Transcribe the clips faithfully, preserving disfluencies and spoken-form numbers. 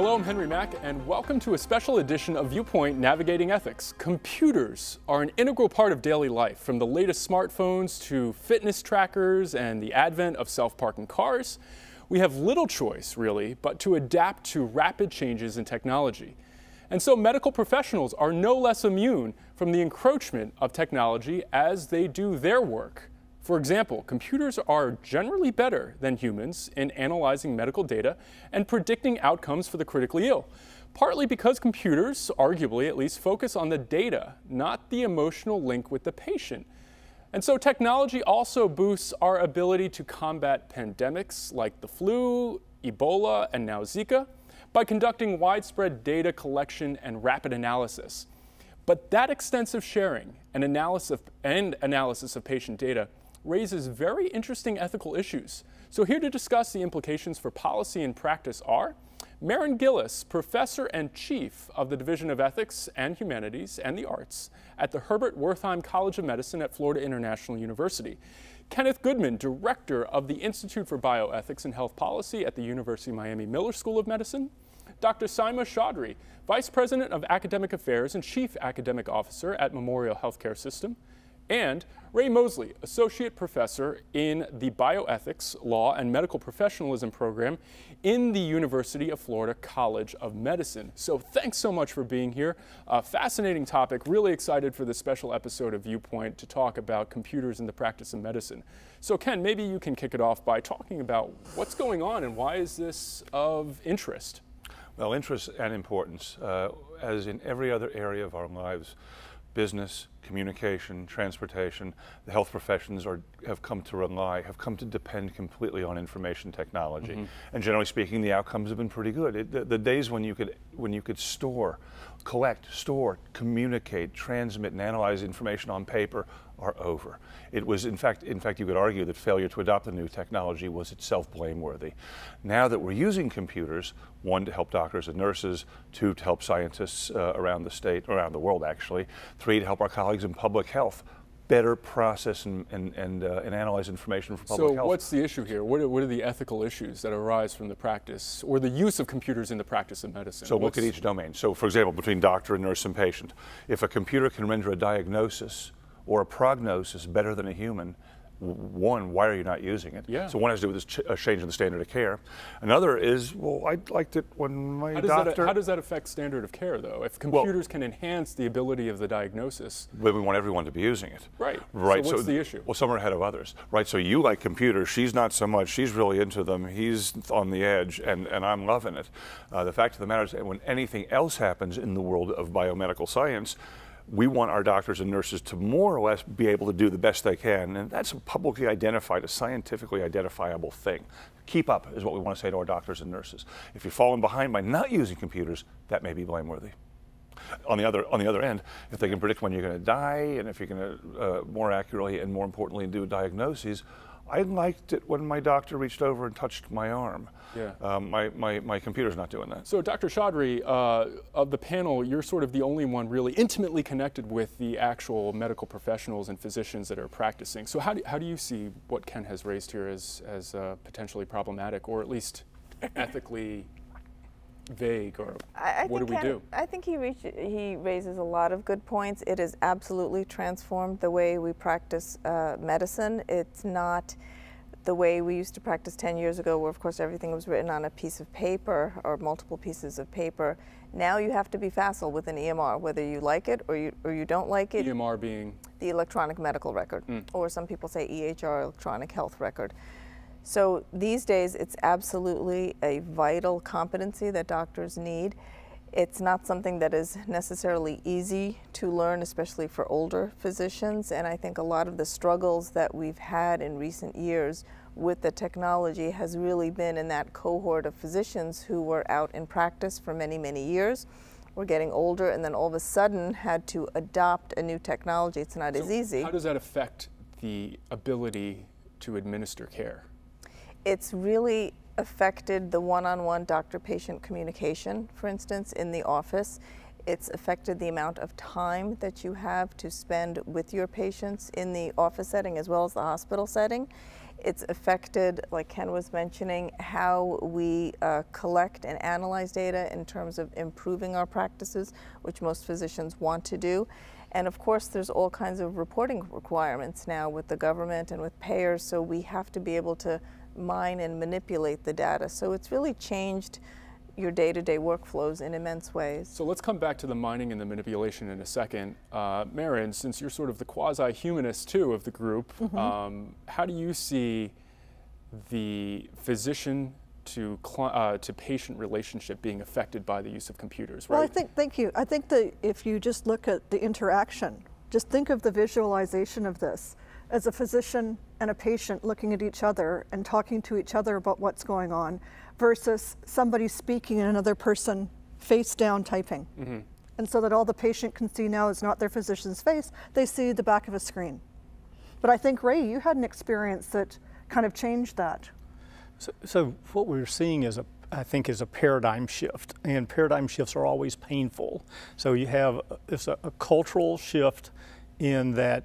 Hello, I'm Henry Mack, and welcome to a special edition of Viewpoint Navigating Ethics. Computers are an integral part of daily life, from the latest smartphones to fitness trackers and the advent of self-parking cars. We have little choice, really, but to adapt to rapid changes in technology. And so medical professionals are no less immune from the encroachment of technology as they do their work. For example, computers are generally better than humans in analyzing medical data and predicting outcomes for the critically ill, partly because computers, arguably at least, focus on the data, not the emotional link with the patient. And so technology also boosts our ability to combat pandemics like the flu, Ebola, and now Zika by conducting widespread data collection and rapid analysis. But that extensive sharing and analysis, and analysis of patient data raises very interesting ethical issues. So here to discuss the implications for policy and practice are Marin Gillis, Professor and Chief of the Division of Ethics and Humanities and the Arts at the Herbert Wertheim College of Medicine at Florida International University. Kenneth Goodman, Director of the Institute for Bioethics and Health Policy at the University of Miami Miller School of Medicine. Doctor Saima Chaudhry, Vice President of Academic Affairs and Chief Academic Officer at Memorial Healthcare System. And Ray Mosley, Associate Professor in the Bioethics, Law, and Medical Professionalism program in the University of Florida College of Medicine. So thanks so much for being here. A fascinating topic. Really excited for this special episode of Viewpoint to talk about computers in the practice of medicine. So Ken, maybe you can kick it off by talking about what's going on and why is this of interest? Well, interest and importance, uh, as in every other area of our lives, business, communication, transportation, the health professions are, have come to rely, have come to depend completely on information technology. Mm-hmm. And generally speaking, the outcomes have been pretty good. It, the, the days when you could, when you could store, collect, store, communicate, transmit, and analyze information on paper are over. It was, in fact, in fact, you could argue that failure to adopt the new technology was itself blameworthy. Now that we're using computers, one, to help doctors and nurses, two, to help scientists uh, around the state, around the world actually, three, to help our colleagues in public health better process and, and, and, uh, and analyze information for public so health. So what's the issue here? What are, what are the ethical issues that arise from the practice or the use of computers in the practice of medicine? So what's... look at each domain. So for example, between doctor and nurse and patient, if a computer can render a diagnosis or a prognosis better than a human, one, why are you not using it? Yeah. So one has to do with this ch a change in the standard of care. Another is, well, I liked it when my how does doctor... That, how does that affect standard of care, though? If computers well, can enhance the ability of the diagnosis... But we want everyone to be using it. Right. Right. So what's so, the issue? Well, some are ahead of others. Right. So you like computers. She's not so much. She's really into them. He's on the edge, and, and I'm loving it. Uh, the fact of the matter is that when anything else happens in the world of biomedical science, we want our doctors and nurses to more or less be able to do the best they can, and that's a publicly identified, a scientifically identifiable thing. Keep up is what we want to say to our doctors and nurses. If you're falling behind by not using computers, that may be blameworthy. On the other, on the other end, if they can predict when you're going to die, and if you're going to uh, more accurately and more importantly do diagnoses, I liked it when my doctor reached over and touched my arm. Yeah. Um, my, my, my computer's not doing that. So Doctor Chaudhry, uh, of the panel, you're sort of the only one really intimately connected with the actual medical professionals and physicians that are practicing. So how do, how do you see what Ken has raised here as, as uh, potentially problematic, or at least ethically vague, or I, I what do we Ken, do? I think he, reach, he raises a lot of good points. It has absolutely transformed the way we practice uh, medicine. It's not the way we used to practice ten years ago, where of course everything was written on a piece of paper or multiple pieces of paper. Now you have to be facile with an E M R, whether you like it or you, or you don't like it. E M R being? The electronic medical record, mm. or some people say E H R, electronic health record. So these days it's absolutely a vital competency that doctors need. It's not something that is necessarily easy to learn, especially for older physicians, and I think a lot of the struggles that we've had in recent years with the technology has really been in that cohort of physicians who were out in practice for many, many years, were getting older, and then all of a sudden had to adopt a new technology. It's not so as easy. How does that affect the ability to administer care? It's really affected the one-on-one doctor-patient communication, for instance, in the office. It's affected the amount of time that you have to spend with your patients in the office setting as well as the hospital setting. It's affected, like Ken was mentioning, how we uh, collect and analyze data in terms of improving our practices, which most physicians want to do. And of course, there's all kinds of reporting requirements now with the government and with payers, so we have to be able to mine and manipulate the data. So it's really changed your day-to-day workflows in immense ways. So let's come back to the mining and the manipulation in a second. Uh, Marin, since you're sort of the quasi-humanist too of the group, mm-hmm. um, how do you see the physician to uh, to patient relationship being affected by the use of computers, right? Well, I think, thank you. I think that if you just look at the interaction, just think of the visualization of this as a physician and a patient looking at each other and talking to each other about what's going on versus somebody speaking and another person face down typing. Mm-hmm. And so that all the patient can see now is not their physician's face, they see the back of a screen. But I think, Ray, you had an experience that kind of changed that. So, so what we're seeing is a, I think, is a paradigm shift, and paradigm shifts are always painful. So you have it's a, a cultural shift in that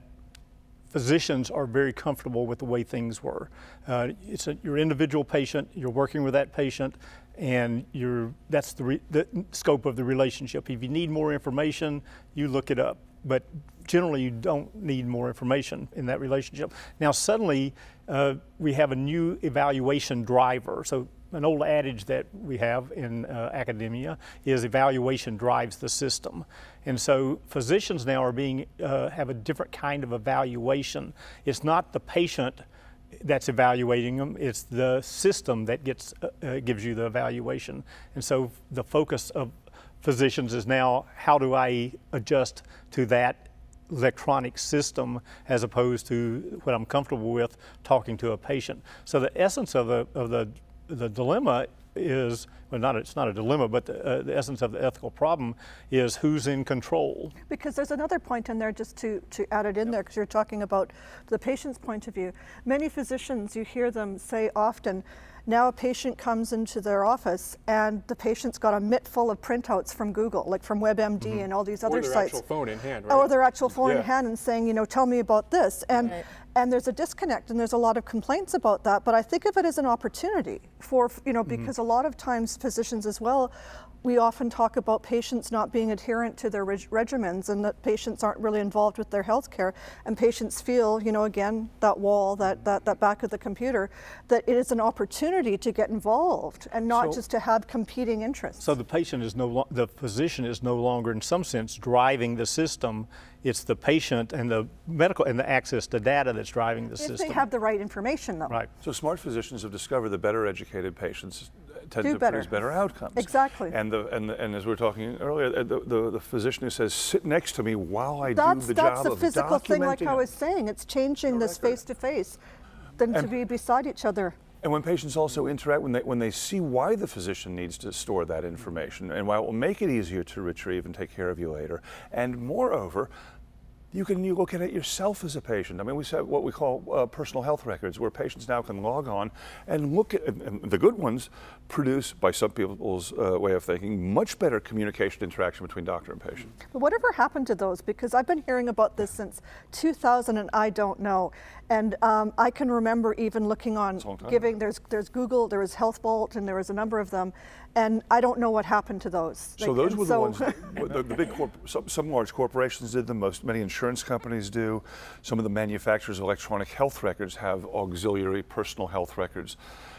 physicians are very comfortable with the way things were. Uh, it's a, you're an individual patient, you're working with that patient, and you're, that's the, re, the scope of the relationship. If you need more information, you look it up. But generally, you don't need more information in that relationship. Now, suddenly, uh, we have a new evaluation driver. So an old adage that we have in uh, academia is evaluation drives the system. And so physicians now are being, uh, have a different kind of evaluation. It's not the patient that's evaluating them, it's the system that gets, uh, uh, gives you the evaluation. And so the focus of physicians is now, how do I adjust to that electronic system as opposed to what I'm comfortable with talking to a patient. So the essence of the, of the, the dilemma is, well, not, it's not a dilemma, but the, uh, the essence of the ethical problem is who's in control. Because there's another point in there, just to, to add it in there, because you're talking about the patient's point of view. Many physicians, you hear them say often, now a patient comes into their office and the patient's got a mitt full of printouts from Google, like from WebMD mm-hmm. and all these other or their sites. Actual phone in hand, right? Or their actual phone yeah. in hand and saying, you know, tell me about this. And, right. and there's a disconnect and there's a lot of complaints about that, but I think of it as an opportunity for, you know, because mm-hmm. a lot of times physicians as well, we often talk about patients not being adherent to their reg regimens and that patients aren't really involved with their health care, and patients feel, you know, again, that wall, that, that, that back of the computer, that it is an opportunity to get involved and not so, just to have competing interests. So the patient is no lo the physician is no longer in some sense driving the system. It's the patient and the medical and the access to data that's driving the if system. If they have the right information, though. Right. So smart physicians have discovered that better educated patients tend Do to better. produce better outcomes. Exactly. And the and the, and as we were talking earlier, the, the the physician who says, "Sit next to me while I that's, do the that's job the of physical thing, like documenting I was saying. It's changing this face to face, than and, to be beside each other." And when patients also interact, when they when they see why the physician needs to store that information, and why it will make it easier to retrieve and take care of you later, and moreover, you can you look at it yourself as a patient. I mean, we have what we call uh, personal health records, where patients now can log on and look at, and, and the good ones produce, by some people's uh, way of thinking, much better communication interaction between doctor and patient. But whatever happened to those? Because I've been hearing about this since two thousand, and I don't know. And um, I can remember even looking on giving, there's, there's Google, there was Health Vault, and there was a number of them, and I don't know what happened to those. So like, those were the so ones, that, the, the big, corp some, some large corporations did them, most, many insurance companies do. Some of the manufacturers of electronic health records have auxiliary personal health records.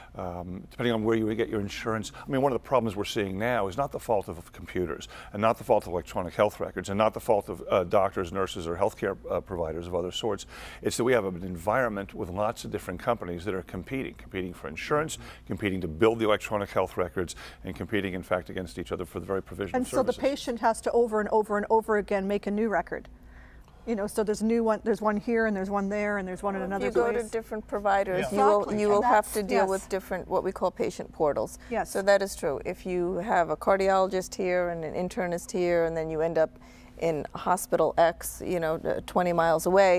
Um, depending on where you get your insurance. I mean, one of the problems we're seeing now is not the fault of computers, and not the fault of electronic health records, and not the fault of uh, doctors, nurses, or healthcare uh, providers of other sorts. It's that we have an environment with lots of different companies that are competing, competing for insurance, competing to build the electronic health records, and competing, in fact, against each other for the very provision and of services. And so the patient has to over and over and over again make a new record. You know, so there's new one. There's one here, and there's one there, and there's one in another place. You go place. to different providers. Yeah. You will Exactly. you will have to deal yes. with different what we call patient portals. Yes. So that is true. If you have a cardiologist here and an internist here, and then you end up in hospital X, you know, twenty miles away,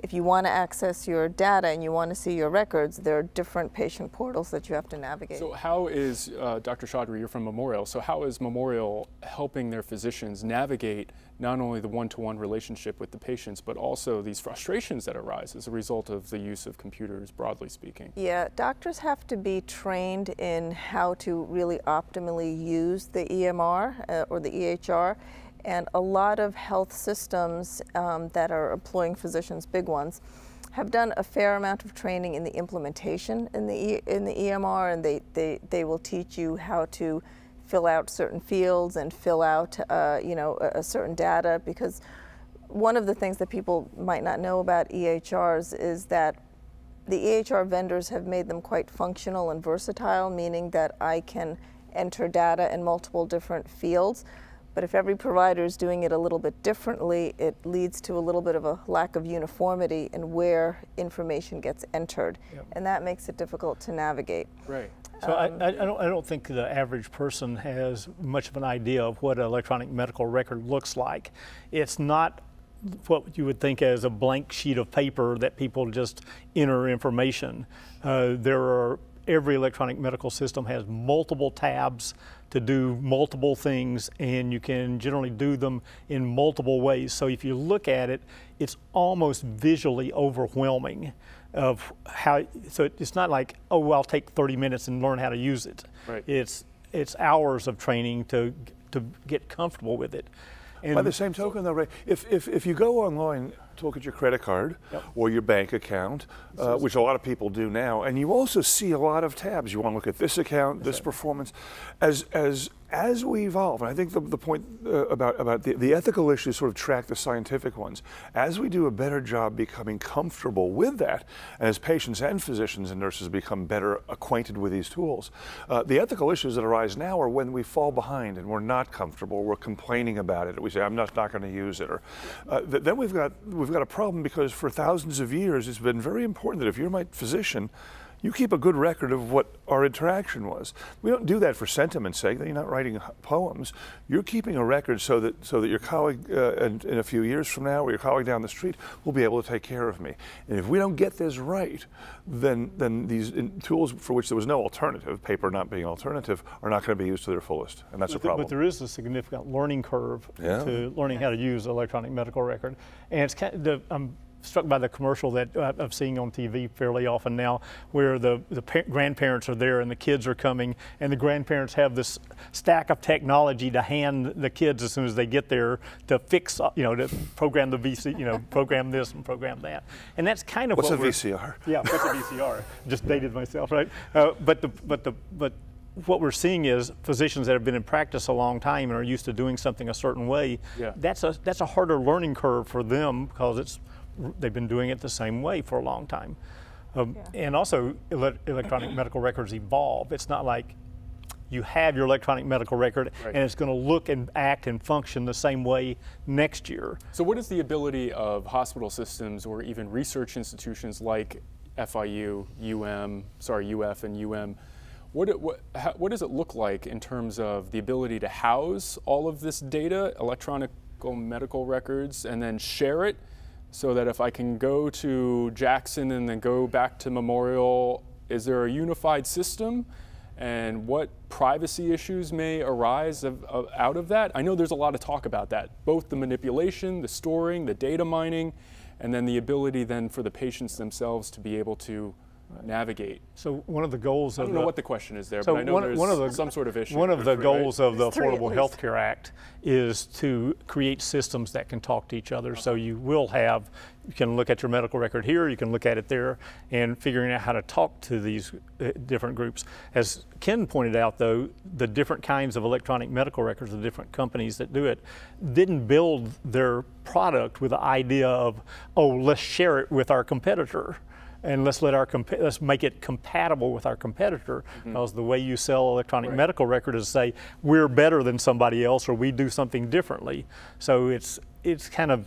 if you want to access your data and you want to see your records, there are different patient portals that you have to navigate. So how is, uh, Doctor Chaudhry, you're from Memorial, so how is Memorial helping their physicians navigate not only the one-to-one relationship with the patients, but also these frustrations that arise as a result of the use of computers, broadly speaking? Yeah, doctors have to be trained in how to really optimally use the E M R uh, or the E H R. And a lot of health systems um, that are employing physicians, big ones, have done a fair amount of training in the implementation in the e in the E M R, and they, they, they will teach you how to fill out certain fields and fill out uh, you know a, a certain data, because one of the things that people might not know about E H Rs is that the E H R vendors have made them quite functional and versatile, meaning that I can enter data in multiple different fields. But if every provider is doing it a little bit differently, it leads to a little bit of a lack of uniformity in where information gets entered. Yep. And that makes it difficult to navigate. Right. So um, I, I, don't, I don't think the average person has much of an idea of what an electronic medical record looks like. It's not what you would think as a blank sheet of paper that people just enter information. Uh, there are Every electronic medical system has multiple tabs to do multiple things, and you can generally do them in multiple ways. So if you look at it, it's almost visually overwhelming of how, so it's not like, oh, well, I'll take thirty minutes and learn how to use it. Right. It's, it's hours of training to, to get comfortable with it. And by the same token, though, Ray, if, if, if you go online to look at your credit card yep. or your bank account, uh, which a lot of people do now, and you also see a lot of tabs. You want to look at this account, this performance. As, as, as we evolve, and I think the, the point uh, about, about the, the ethical issues sort of track the scientific ones, as we do a better job becoming comfortable with that, and as patients and physicians and nurses become better acquainted with these tools, uh, the ethical issues that arise now are when we fall behind and we're not comfortable, we're complaining about it, we say, I'm not, not going to use it, or uh, th then we've got, we've got a problem, because for thousands of years it's been very important that if you're my physician, you keep a good record of what our interaction was. We don't do that for sentiment's sake. You're not writing poems. You're keeping a record so that so that your colleague uh, in, in a few years from now, or your colleague down the street, will be able to take care of me. And if we don't get this right, then then these in, tools for which there was no alternative, paper not being an alternative, are not going to be used to their fullest, and that's but a problem. The, but there is a significant learning curve yeah. to learning how to use electronic medical record, and it's kind of the, um, struck by the commercial that uh, I'm seeing on T V fairly often now, where the, the grandparents are there and the kids are coming, and the grandparents have this stack of technology to hand the kids as soon as they get there to fix, you know, to program the V C, you know, program this and program that. And that's kind of what's what a V C R? Yeah, what's a V C R? Just dated myself, right? Uh, but the but the but. What we're seeing is physicians that have been in practice a long time and are used to doing something a certain way. Yeah. That's a that's a harder learning curve for them, because it's they've been doing it the same way for a long time. Um, yeah. And also, ele electronic medical records evolve. It's not like you have your electronic medical record right. and it's going to look and act and function the same way next year. So what is the ability of hospital systems or even research institutions like F I U, U M, sorry, U F and U M, What, what, how, what does it look like in terms of the ability to house all of this data, electronic medical records, and then share it, so that if I can go to Jackson and then go back to Memorial, is there a unified system? And what privacy issues may arise of, of, out of that? I know there's a lot of talk about that, both the manipulation, the storing, the data mining, and then the ability then for the patients themselves to be able to navigate. So one of the goals of I don't the, know what the question is there, so but I know one, there's one of the, some sort of issue. One of the goals right? of the Affordable Health Care Act is to create systems that can talk to each other. Okay. So you will have, you can look at your medical record here, you can look at it there, and figuring out how to talk to these uh, different groups. As Ken pointed out, though, the different kinds of electronic medical records, the different companies that do it, didn't build their product with the idea of, oh, let's share it with our competitor. And let's let our comp let's make it compatible with our competitor, mm-hmm. because the way you sell electronic right. medical record is to say we're better than somebody else, or we do something differently. So it's it's kind of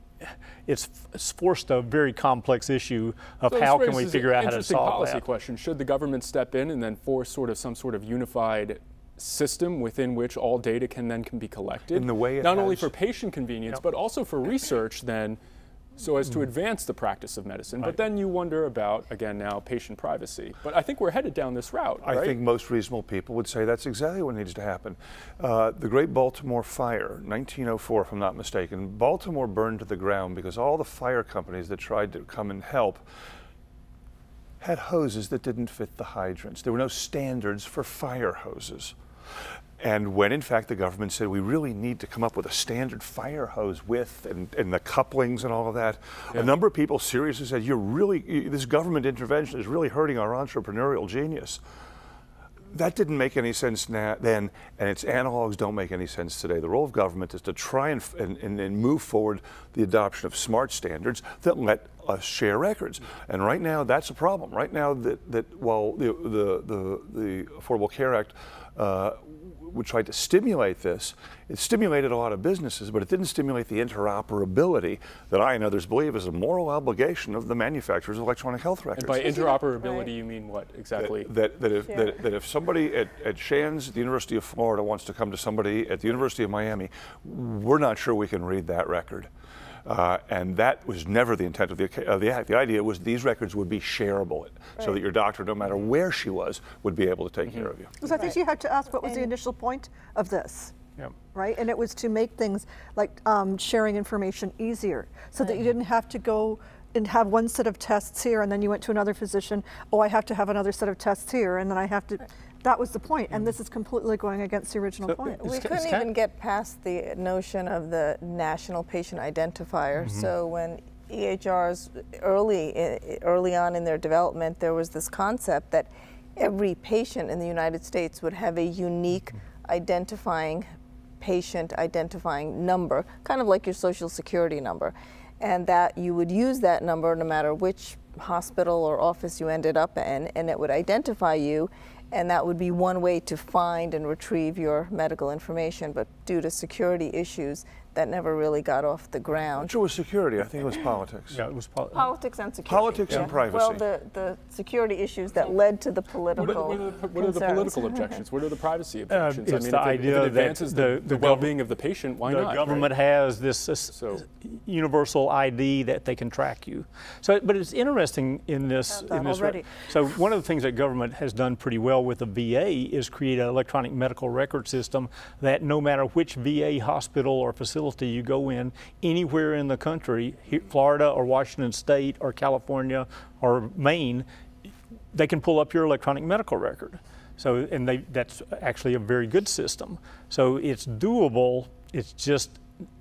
it's, it's forced a very complex issue of so how can we figure out how to solve that. Interesting policy question. Should the government step in and then force sort of some sort of unified system within which all data can then can be collected? In the way it not has, only for patient convenience, yep. but also for research then. so as to advance the practice of medicine. Right. But then you wonder about, again now, patient privacy. But I think we're headed down this route, right? I think most reasonable people would say that's exactly what needs to happen. Uh, the Great Baltimore Fire, nineteen oh four if I'm not mistaken, Baltimore burned to the ground because all the fire companies that tried to come and help had hoses that didn't fit the hydrants. There were no standards for fire hoses. And when in fact the government said we really need to come up with a standard fire hose width and, and the couplings and all of that, yeah. a number of people seriously said, you're really, this government intervention is really hurting our entrepreneurial genius. That didn't make any sense now, then, and its analogs don't make any sense today. The role of government is to try and, and, and move forward the adoption of smart standards that let us share records. And right now, that's a problem. Right now, that, that while the, the, the, the Affordable Care Act uh, we tried to stimulate this, it stimulated a lot of businesses, but it didn't stimulate the interoperability that I and others believe is a moral obligation of the manufacturers of electronic health records. And by interoperability, right. you mean what exactly? That, that, that, if, yeah. that, that if somebody at, at Shands at the University of Florida wants to come to somebody at the University of Miami, we're not sure we can read that record. Uh, and that was never the intent of the, of the act. The idea was these records would be shareable, right. so that your doctor, no matter where she was, would be able to take mm-hmm. care of you. So I think right. you had to ask what was and the initial point of this, yep. right? And it was to make things like um, sharing information easier, so right. that you didn't have to go and have one set of tests here, and then you went to another physician, oh, I have to have another set of tests here, and then I have to... Right. That was the point, and this is completely going against the original so point. We couldn't even get past the notion of the national patient identifier. Mm-hmm. So when E H Rs early, early on in their development, there was this concept that every patient in the United States would have a unique mm-hmm. identifying patient identifying number, kind of like your social security number, and that you would use that number no matter which hospital or office you ended up in, and it would identify you. And that would be one way to find and retrieve your medical information, but due to security issues, that never really got off the ground. Which was security? I think it was politics. Yeah, it was poli politics and security. Politics yeah. and privacy. Well, the, the security issues that led to the political What are, what are, the, what are the political objections? What are the privacy objections? Uh, it's I mean, the if idea it, if it advances that the, the, the well-being of the patient, why the not? The government right? has this, this so, universal I D that they can track you. So, but it's interesting in this. In this already. So one of the things that government has done pretty well with the V A is create an electronic medical record system that no matter which V A hospital or facility you go in, anywhere in the country, Florida or Washington State or California or Maine, they can pull up your electronic medical record. So, and they, that's actually a very good system. So it's doable, it's just,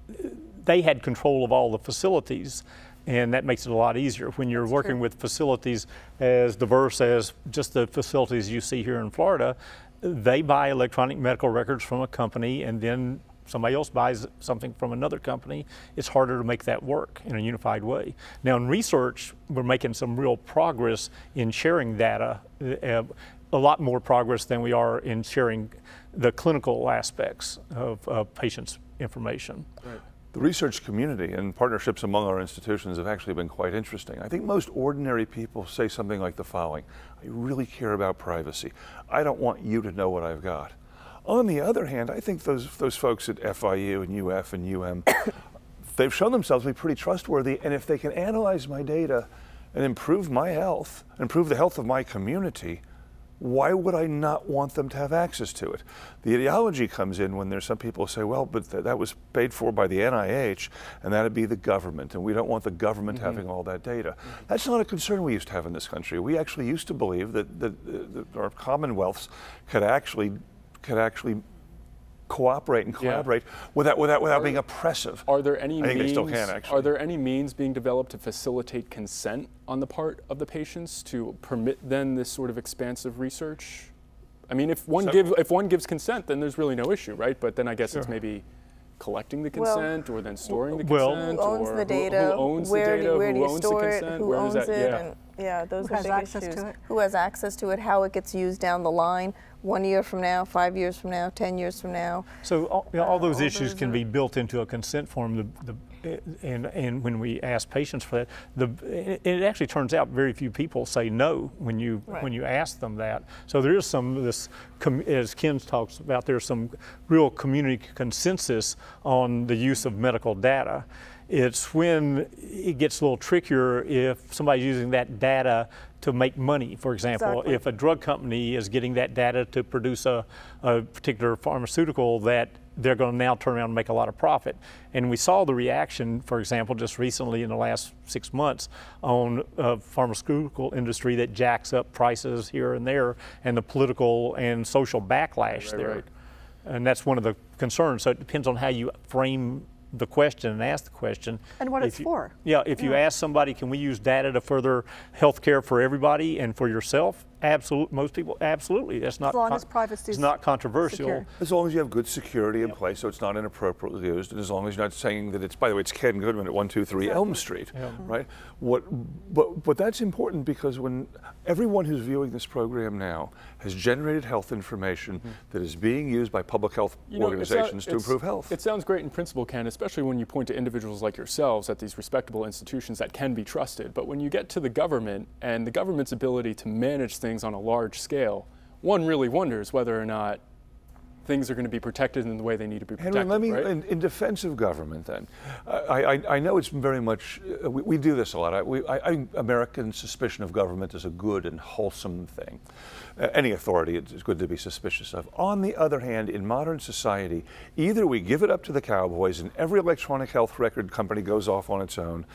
they had control of all the facilities, and that makes it a lot easier. When you're That's working true. with facilities as diverse as just the facilities you see here in Florida, they buy electronic medical records from a company, and then somebody else buys something from another company. It's harder to make that work in a unified way. Now in research, we're making some real progress in sharing data, uh, a lot more progress than we are in sharing the clinical aspects of, of patients' information. Right. The research community and partnerships among our institutions have actually been quite interesting. I think most ordinary people say something like the following: I really care about privacy. I don't want you to know what I've got. On the other hand, I think those, those folks at F I U and U F and U M, they've shown themselves to be pretty trustworthy, and if they can analyze my data and improve my health, improve the health of my community, why would I not want them to have access to it? The ideology comes in when there's some people who say, well, but th that was paid for by the N I H, and that'd be the government, and we don't want the government mm-hmm. having all that data. Mm-hmm. That's not a concern we used to have in this country. We actually used to believe that, that, that our commonwealths could actually could actually cooperate and collaborate yeah. without without without are, being oppressive. Are there any I think means? They still can, actually. Are there any means being developed to facilitate consent on the part of the patients to permit then this sort of expansive research? I mean, if one so, give if one gives consent, then there's really no issue, right? But then I guess sure. it's maybe collecting the consent well, or then storing the well, consent, who owns or the data, who, who owns where the data, do, where do who you owns store the it, consent, who where owns is that? it, Yeah. and yeah, those who are has big access issues. to it? Who has access to it, how it gets used down the line, one year from now, five years from now, ten years from now. So all, you know, all those uh, all issues those can are, be built into a consent form. The, the, and, and when we ask patients for that, the, it, it actually turns out very few people say no when you right. when you ask them that. So there is some of this, as Ken talks about, there's some real community consensus on the use of medical data. It's when it gets a little trickier if somebody's using that data to make money. For example, Exactly. if a drug company is getting that data to produce a, a particular pharmaceutical that they're going to now turn around and make a lot of profit. And we saw the reaction, for example, just recently in the last six months on uh, pharmaceutical industry that jacks up prices here and there, and the political and social backlash Right, there. right. And that's one of the concerns. So it depends on how you frame the question and ask the question. And what If it's you- for. Yeah, if you Yeah. ask somebody, can we use data to further health care for everybody and for yourself? Absolutely, most people, absolutely. That's not As long con- as privacy it's is not controversial. secure. As long as you have good security in place, so it's not inappropriately used, and as long as you're not saying that it's, by the way, it's Ken Goodman at one two three Elm Street, right? What, but, but that's important because when everyone who's viewing this program now has generated health information that is being used by public health You know, it's not- organizations to it's- improve health. It sounds great in principle, Ken, especially when you point to individuals like yourselves at these respectable institutions that can be trusted. But when you get to the government and the government's ability to manage things on a large scale, one really wonders whether or not things are going to be protected in the way they need to be protected. Henry, let me, right? in, in defense of government then, I, I, I know it's very much, uh, we, we do this a lot. I, we, I, I, American suspicion of government is a good and wholesome thing. Uh, any authority is good to be suspicious of. On the other hand, in modern society, either we give it up to the cowboys and every electronic health record company goes off on its own,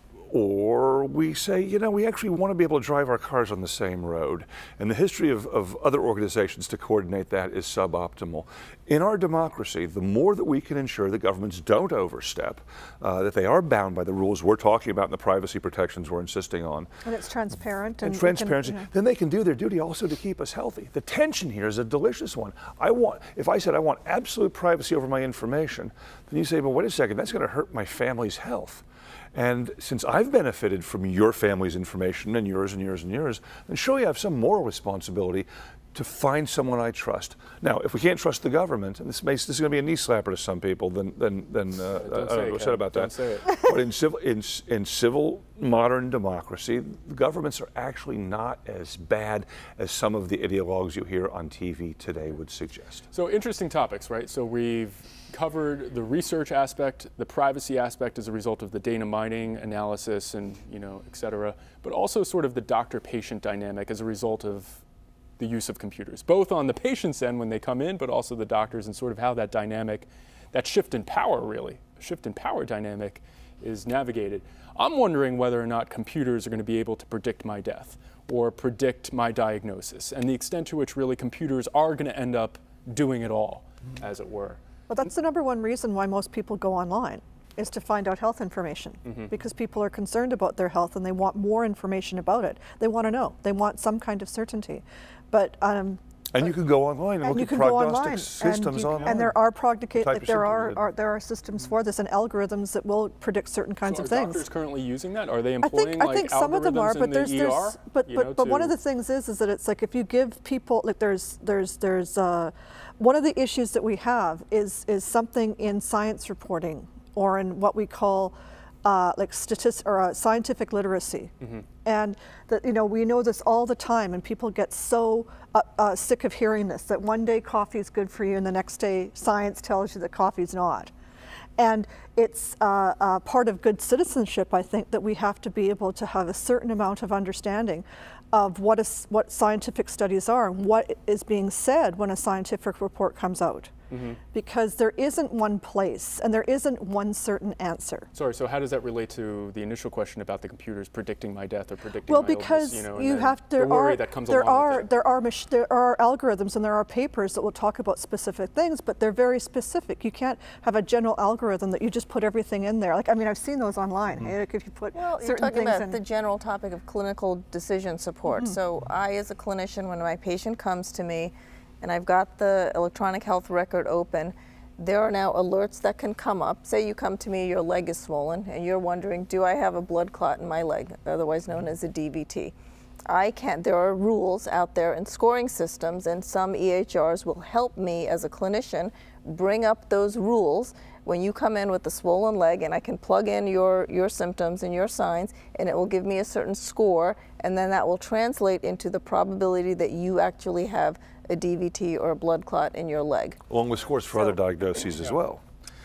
or we say, you know, we actually want to be able to drive our cars on the same road. And the history of, of other organizations to coordinate that is suboptimal. In our democracy, the more that we can ensure that governments don't overstep, uh, that they are bound by the rules we're talking about and the privacy protections we're insisting on, And it's transparent. And, and we can- transparency, yeah. then they can do their duty also to keep us healthy. The tension here is a delicious one. I want, if I said I want absolute privacy over my information, then you say, but wait a second, that's going to hurt my family's health. And since I've benefited from your family's information and yours and yours and yours, then surely I have some moral responsibility to find someone I trust. Now, if we can't trust the government, and this, makes, this is going to be a knee slapper to some people, then, then, then uh, I don't say know it, what's Ken. said about Don't that. say it. But in civil, in, in civil modern democracy, the governments are actually not as bad as some of the ideologues you hear on T V today would suggest. So interesting topics, right? So we've covered the research aspect, the privacy aspect as a result of the data mining analysis and, you know, et cetera, but also sort of the doctor-patient dynamic as a result of the use of computers, both on the patient's end when they come in, but also the doctors, and sort of how that dynamic, that shift in power really, shift in power dynamic is navigated. I'm wondering whether or not computers are going to be able to predict my death or predict my diagnosis, and the extent to which really computers are going to end up doing it all, mm-hmm. as it were. Well, that's the number one reason why most people go online, is to find out health information, mm-hmm. because people are concerned about their health and they want more information about it. They want to know. They want some kind of certainty. But um, And you can go online and, and look you at can go prognostic online, systems and, you, online. and there are prognostic, Type like your there are, symptoms in. are there are systems for this and algorithms that will predict certain kinds So of are things. doctors currently using that? Are they I employing think I like think some of them are, algorithms but in there's the there's E R, but you but know, but one to- of the things is is that it's like if you give people like there's there's there's uh, one of the issues that we have is is something in science reporting or in what we call uh, like statistics or uh, scientific literacy, mm-hmm. and that you know we know this all the time, and people get so uh, uh, sick of hearing this that one day coffee is good for you, and the next day science tells you that coffee's not. And it's uh, uh, part of good citizenship, I think, that we have to be able to have a certain amount of understanding of what, is, what scientific studies are and what is being said when a scientific report comes out. Mm-hmm. Because there isn't one place and there isn't one certain answer. Sorry, so how does that relate to the initial question about the computers predicting my death or predicting Well, my because illness, you know, you and have there the worry are that comes there along are with it? there are mach- there are algorithms and there are papers that will talk about specific things, but they're very specific. You can't have a general algorithm that you just put everything in there. Like I mean, I've seen those online. Mm-hmm. Hey, like if you put Well, you're certain talking things about in. the general topic of clinical decision support. Mm-hmm. So I, as a clinician, when my patient comes to me and I've got the electronic health record open, there are now alerts that can come up. Say you come to me, your leg is swollen, and you're wondering, do I have a blood clot in my leg, otherwise known as a D V T? I can't, there are rules out there and scoring systems, and some E H Rs will help me as a clinician bring up those rules when you come in with a swollen leg, and I can plug in your, your symptoms and your signs, and it will give me a certain score, and then that will translate into the probability that you actually have a D V T or a blood clot in your leg. Along with scores for So- other diagnoses as well.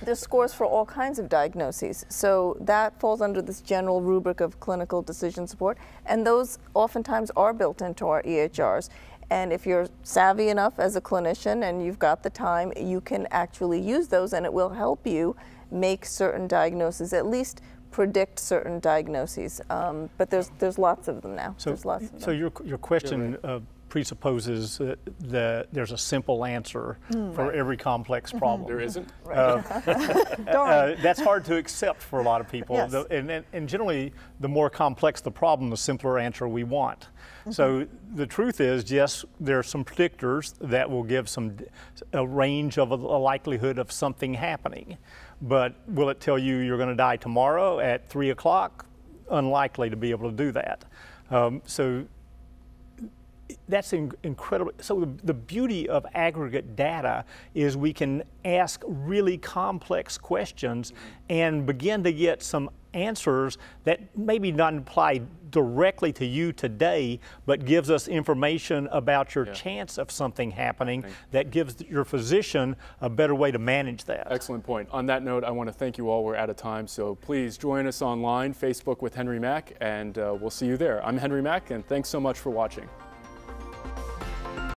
there's scores for all kinds of diagnoses. So that falls under this general rubric of clinical decision support, and those oftentimes are built into our E H Rs. And if you're savvy enough as a clinician and you've got the time, you can actually use those, and it will help you make certain diagnoses, at least predict certain diagnoses. Um, but there's there's lots of them now. So, there's lots of them. So your your question uh, presupposes uh, that there's a simple answer mm, for right. every complex problem. Mm-hmm. There isn't. Right. Uh, uh, that's hard to accept for a lot of people. Yes. The, and, and, and generally, the more complex the problem, the simpler answer we want. Mm-hmm. So the truth is, yes, there are some predictors that will give some a range of a, a likelihood of something happening. But will it tell you you're going to die tomorrow at three o'clock? Unlikely to be able to do that. Um, so that's in, incredible. So the, the beauty of aggregate data is we can ask really complex questions mm-hmm. and begin to get some answers that maybe not apply directly to you today, but gives us information about your yeah. chance of something happening that gives your physician a better way to manage that. Excellent point. On that note, I want to thank you all. We're out of time, so please join us online, Facebook with Henry Mack, and uh, we'll see you there. I'm Henry Mack, and thanks so much for watching.